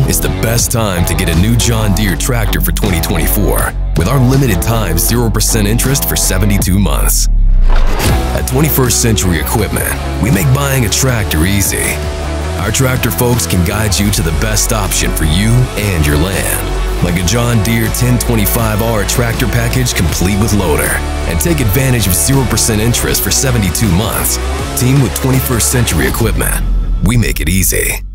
is the best time to get a new John Deere tractor for 2024 with our limited time 0% interest for 72 months. At 21st Century Equipment, we make buying a tractor easy. Our tractor folks can guide you to the best option for you and your land, like a John Deere 1025R tractor package complete with loader, and take advantage of 0% interest for 72 months. Team with 21st Century Equipment. We make it easy.